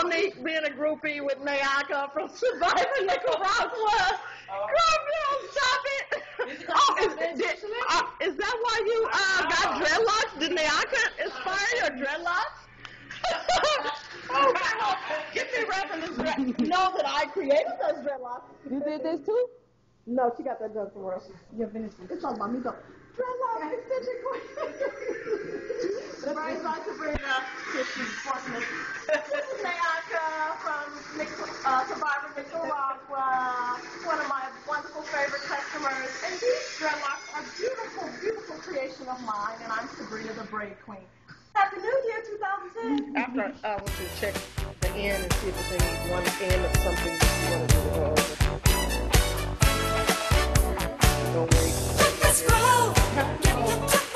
saw me being a groupie with Onka from Survivor Nicaragua. Girl, stop it. Is that why you got dreadlocks? Did Onka inspire your dreadlocks? Oh, come on. Give me reference. Know that I created those dreadlocks. You did this too? No, she got that done somewhere else. You're finished. It's all about me, though. Dreadlocks, extension cord. Right, SaBrina. This is Onka from Survivor Nicaragua, one of my wonderful favorite customers. And these dreadlocks are beautiful, beautiful creation of mine, and I'm SaBrina the Braid Queen. Happy New Year, 2010. After I want to check the end and see if there's any one end of something that you want to do. Don't wait. Let's go.